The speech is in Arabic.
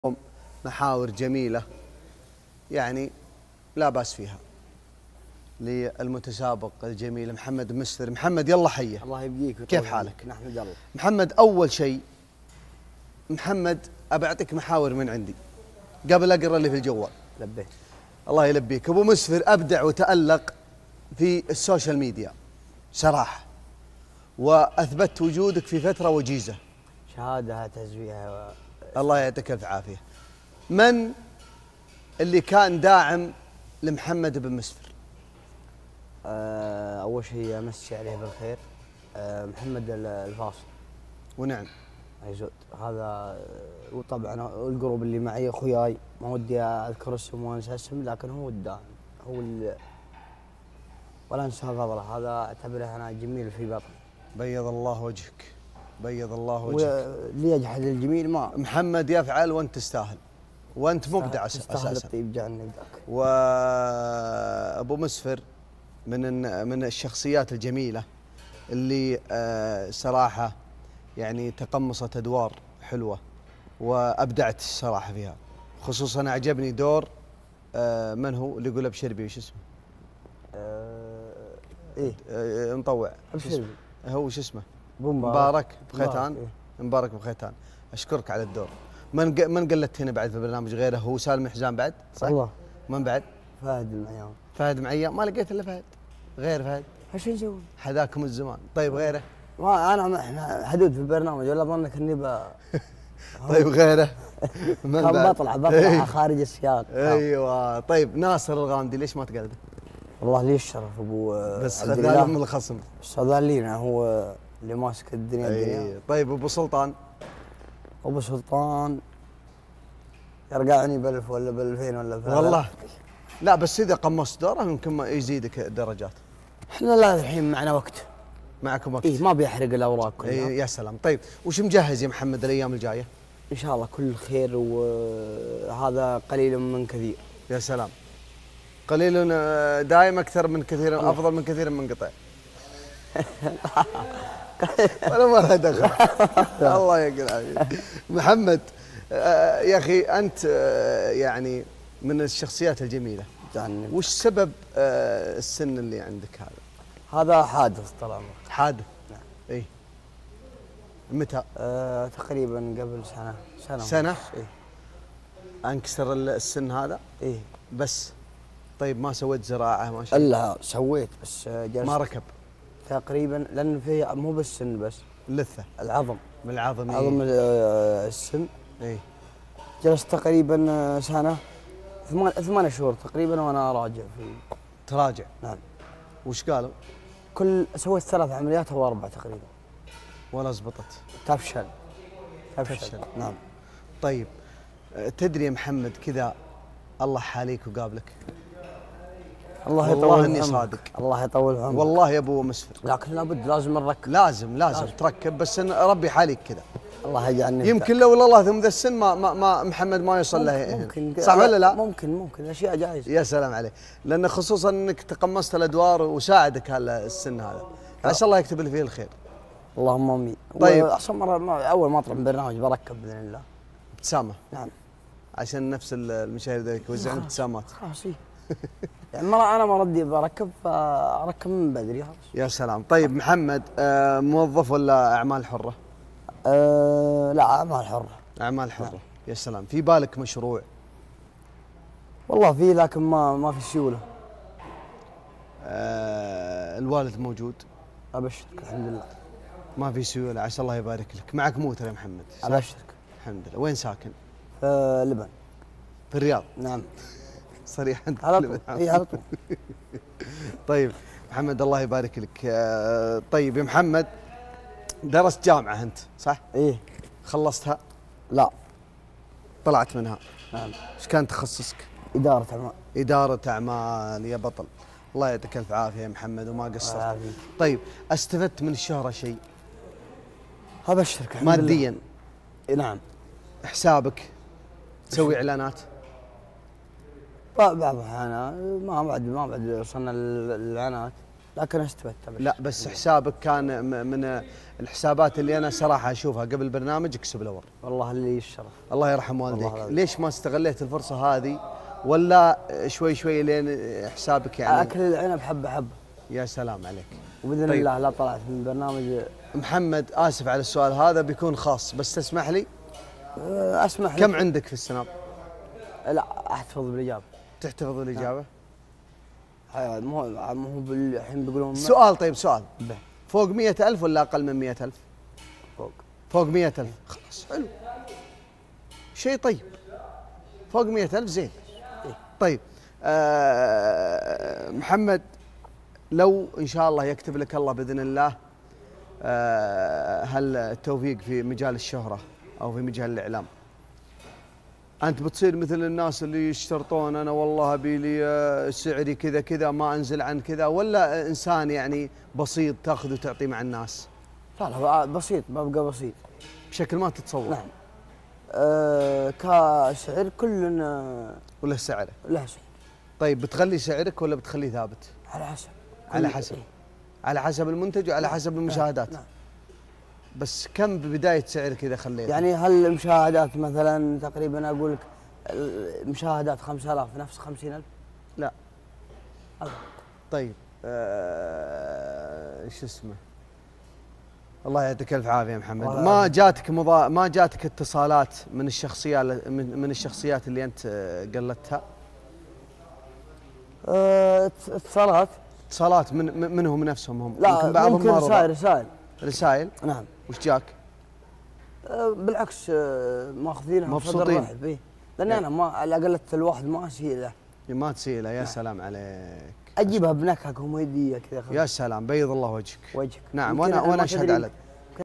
محاور جميلة يعني لا بأس فيها للمتسابق الجميل محمد مسفر. محمد يلا حيه. الله يبقيك. كيف حالك؟ نحمد الله. محمد أول شيء محمد أبى أعطيك محاور من عندي قبل أقرأ اللي في الجوال. لبيك. الله يلبيك. أبو مسفر أبدع وتألق في السوشيال ميديا صراحة، وأثبت وجودك في فترة وجيزة. شهادة تزويها الله يعطيك ألف عافية. من اللي كان داعم لمحمد بن مسفر؟ أول شيء أمسي عليه بالخير محمد الفاصل. ونعم عيزود هذا، وطبعا الجروب اللي معي أخوياي، ما ودي أذكر اسم وأنسى اسم، لكن هو الداعم، هو ولا أنسى فضله. هذا أعتبره أنا جميل في بطني. بيض الله وجهك، بيض الله وجهك. ليجحد الجميل ما محمد يفعل وأنت تستاهل، وأنت مبدع تستاهل الطيب جعلني ذاك. وأبو مسفر من الشخصيات الجميلة اللي صراحة يعني تقمصت أدوار حلوة وأبدعت الصراحة فيها. خصوصا أعجبني دور من هو اللي يقول بشربي وش اسمه؟ إيه مطوع بشربي. هو شو اسمه؟ مبارك بخيتان. إيه؟ مبارك بخيتان. أشكرك على الدور. من قلت هنا بعد في البرنامج غيره؟ هو سالم حزام بعد صح؟ الله. من بعد؟ فهد المعيان. فهد معيان. ما لقيت الا فهد. غير فهد ايش نسوي؟ حذاكم الزمان. طيب غيره؟ ما احنا حدود في البرنامج، ولا ظنك اني طيب غيره؟ من كان بطلع خارج السياق. ايوه. طيب ناصر الغامدي ليش ما تقلده؟ والله لي الشرف ابو بس خذنا من الخصم. استاذ لينا هو اللي ماسك الدنيا. طيب ابو سلطان؟ ابو سلطان يرقعني ب1000 ولا ب2000 ولا ب والله لا، بس اذا قمصت دوره يمكن ما يزيدك درجات. احنا لا الحين معنا وقت. معكم وقت؟ ايه ما بيحرق الاوراق كلها. إيه يا سلام. طيب وش مجهز يا محمد الايام الجايه؟ ان شاء الله كل خير، وهذا قليل من كثير. يا سلام. قليل دائم اكثر من كثير، افضل من كثير منقطع. ولا مرة دخل. الله يقلع. محمد يا اخي انت يعني من الشخصيات الجميله. يعني وش سبب السن اللي عندك هذا؟ هذا حادث طال عمرك. حادث؟ نعم. اي متى؟ تقريبا قبل سنة؟ إيه؟ انكسر السن هذا؟ ايه بس طيب ما سويت زراعه ما شاء الله؟ لا سويت، بس جلست ما ركب تقريبا، لان فيه مو بالسن بس، اللثه العظم. من العظم. عظم السن. اي جلست تقريبا سنه 8 شهور تقريبا وانا راجع في. تراجع؟ نعم. وش قالوا؟ سويت 3 عمليات او 4 تقريبا. ولا زبطت؟ تفشل. نعم. طيب تدري يا محمد كذا الله حاليك وقابلك. الله يطول والله اني صادق. الله يطول عمرك. والله يا ابو مسفر. لكن لابد لازم نركب. لازم تركب، بس إن ربي حاليك كذا. الله يجعلني. يمكن لو الله ثم ذا السن ما محمد ما يوصل له هنا. صح ولا لا؟ ممكن اشياء جايزه. يا سلام عليه. لان خصوصا انك تقمصت الادوار وساعدك هذا السن هذا. عسى الله يكتب لي فيه الخير. اللهم امين. طيب احسن مره اول ما اطلع من برنامج بركب باذن الله. ابتسامه. نعم. عشان نفس المشاهير ذولك يوزعون ابتسامات. خلاص يعني انا ما ردي بركب، فاركب من بدري خلاص. يا سلام. طيب محمد موظف ولا اعمال حره؟ لا اعمال حره. اعمال حره. نعم. يا سلام. في بالك مشروع؟ والله في، لكن ما في سيوله. الوالد موجود؟ ابشرك الحمد لله. ما في سيوله. عسى الله يبارك لك. معك موتر يا محمد؟ ابشرك الحمد لله. وين ساكن؟ لبن. في الرياض؟ نعم. صريح انت؟ على طول. اي على طول. طيب محمد الله يبارك لك. طيب يا محمد درست جامعه انت صح؟ ايه. خلصتها؟ لا. طلعت منها؟ نعم. ايش كان تخصصك؟ اداره اعمال. اداره اعمال. يا بطل. الله يعطيك الف عافيه يا محمد وما قصرت. طيب استفدت من الشهره شيء؟ ابشرك الحمد ماديا؟ لله. نعم. حسابك تسوي اعلانات؟ بعض الاحيان ما بعد وصلنا للاعلانات. لكن استفدت. لا بس حسابك كان من الحسابات اللي انا صراحه اشوفها قبل البرنامج اكسبلور. والله اللي الشرف. الله يرحم والديك. ليش ما استغليت الفرصه هذه ولا شوي شوي لين حسابك يعني؟ اكل العنب حبه حبه. يا سلام عليك. وباذن طيب. الله لا طلعت من البرنامج. محمد اسف على السؤال هذا بيكون خاص بس تسمح لي؟ اسمح كم عندك في السناب؟ لا احتفظ بالاجابه. تحتفظ الاجابه؟ مو الحين بيقولون سؤال. طيب سؤال به. فوق 100,000 ولا اقل من 100,000؟ فوق 100,000. خلاص حلو، شيء طيب. فوق 100,000 زين. طيب محمد، لو ان شاء الله يكتب لك الله باذن الله هل التوفيق في مجال الشهرة او في مجال الاعلام، انت بتصير مثل الناس اللي يشترطون انا والله ابي لي سعري كذا كذا ما انزل عن كذا، ولا انسان يعني بسيط تاخذ وتعطي مع الناس؟ لا بسيط، ببقى بسيط بشكل ما تتصور. نعم. كسعر كل ولا سعره؟ له سعر. طيب بتخلي سعرك ولا بتخليه ثابت؟ على حسب. على حسب. على حسب المنتج وعلى حسب المشاهدات. نعم. بس كم ببداية سعرك إذا خليته؟ يعني هل المشاهدات مثلا تقريبا أقول لك المشاهدات 5000 نفس 50,000؟ لا. طيب شو اسمه؟ الله يعطيك الف عافيه يا محمد. ما جاتك اتصالات من الشخصيات اللي انت قلدتها؟ اتصالات منهم نفسهم هم؟ لا بعضهم ممكن رسائل. نعم. وش جاك؟ بالعكس ماخذينها مبسوطين. فيه. لان انا ما على قلدت الواحد ما اسيء له. ما تسيء له. يا سلام عليك. اجيبها بنكهه كوميديه كذا. يا سلام، بيض الله وجهك. وجهك. نعم وانا اشهد على